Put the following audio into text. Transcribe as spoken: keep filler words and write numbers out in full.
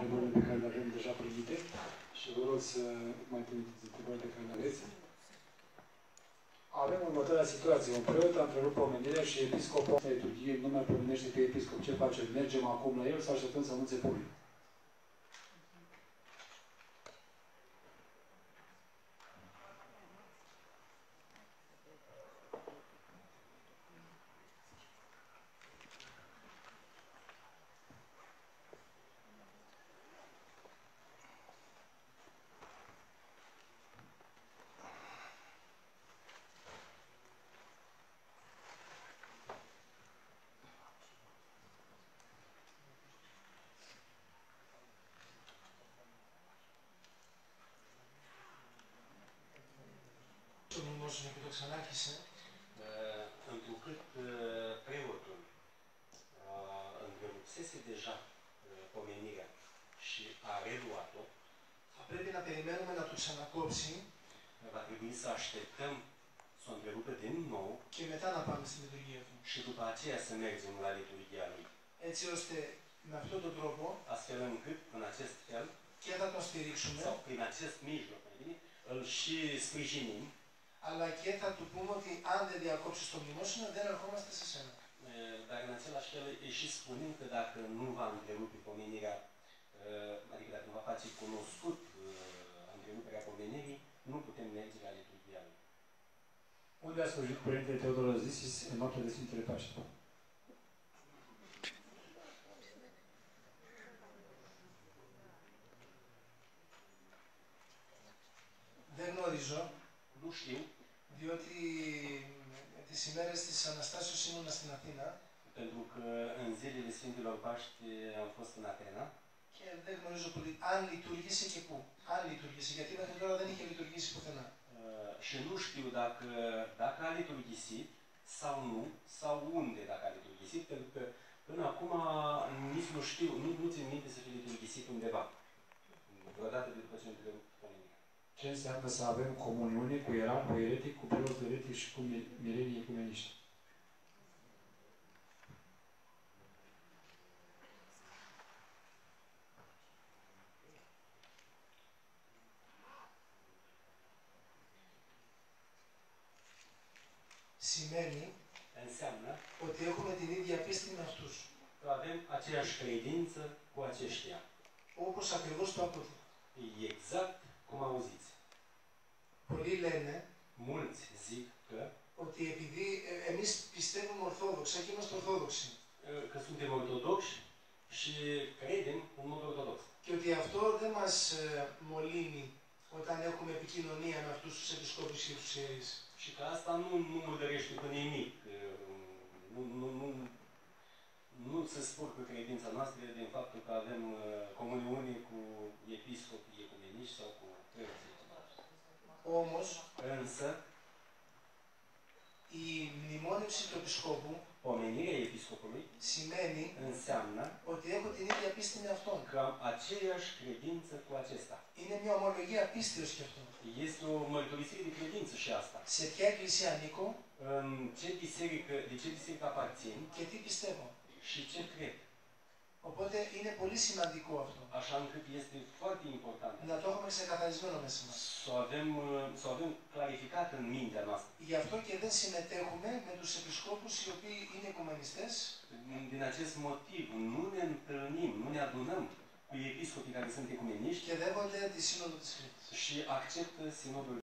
întrebările pe care le avem deja primite și vă rog să mai trimiteți întrebările pe care le aveți. Avem următoarea situație. Un preot a întrerupt pomenirea și episcopul liturghie nu mai pomenește pe episcop. Ce facem? Mergem acum la el sau așteptăm să anunțe public? Întrucât preotul întrerupsese deja pomenirea și a reluat-o, θα πρέπει να περιμένουμε να το ξανακόψει va trebui să așteptăm să o întrerupe din nou και μετά να πάμε στη λειτουργία του. Și după aceea să mergem la liturghia lui. Έτσι ώστε με αυτόν τον τρόπο Astfel încât, în acest fel, και θα τον στηρίξουμε, sau prin acest mijloc, îl și sprijinim, αλλά και θα του πούμε ότι αν δεν διακόψεις το μνημόσυνο δεν ερχόμαστε σε σένα. Dar în același fel îi și spunem că dacă nu va întrerupe pomenirea, adică dacă nu va face cunoscut întreruperea pomenirii, nu putem merge la liturghia lui. Unde a slujit Părintele Teodor Zisis în noaptea de Sfintele Paște? Δεν γνωρίζω, nu știu, διότι τις ημέρες της Αναστάσεως ήμουνα στην Αθήνα pentru că în zilele Sfintelor Paști am fost în Atena και δεν γνωρίζω πολύ αν λειτουργήσε και πού. Αν λειτουργήσε, γιατί μέχρι τώρα δεν είχε λειτουργήσει πουθενά. și nu știu dacă, dacă a liturghisit sau nu, sau unde dacă a liturghisit, pentru că până acum nici nu știu, nu, nu țin minte să fi liturghisit undeva. Vreodată de după ce îmi trebuie pomenirea. Ce înseamnă să avem comuniune cu ierar, cu eretic, cu preoți eretic și cu mirenii ecumeniști? Σημαίνει Înseamnă ότι έχουμε την ίδια πίστη με αυτούς. că avem aceeași credință cu aceștia. Όπως ακριβώς το ακούτε. Exact cum auziți. Πολλοί λένε Mulți zic că, ότι επειδή ε, εμείς πιστεύουμε ορθόδοξα και είμαστε ορθόδοξοι că suntem ortodoxi și credem în mod ortodox. και ότι αυτό δεν μας ε, μολύνει όταν έχουμε επικοινωνία με αυτούς τους επισκόπους και τους ιερείς. Și că asta nu, nu murdărește cu nimic. Nu, nu, nu, nu se spurcă credința noastră din faptul că avem uh, comuniune cu episcopii ecumeniști sau cu preoții. Όμως, Însă, η μνημόνευση του επισκόπου pomenirea episcopului σημαίνει înseamnă ότι έχω την ίδια πίστη με αυτόν. că am aceeași credință cu acesta. Είναι μια ομολογία πίστεως και αυτό. Este o mărturisire de credință și asta. Σε ποια εκκλησία ανήκω În ce biserică, de ce biserică aparțin και τι πιστεύω. și ce cred. Οπότε είναι πολύ σημαντικό αυτό. Așa încât este foarte important Να το έχουμε ξεκαθαρισμένο μέσα μας. să o avem, să o avem clarificat în mintea noastră. Γι' αυτό και δεν συμμετέχουμε με τους επισκόπους οι οποίοι είναι οικουμενιστές. Din acest motiv nu ne întâlnim, nu ne adunăm cu episcopii care sunt ecumeniști Και δέχονται τη Σύνοδο της Κρήτης. și acceptă sinodul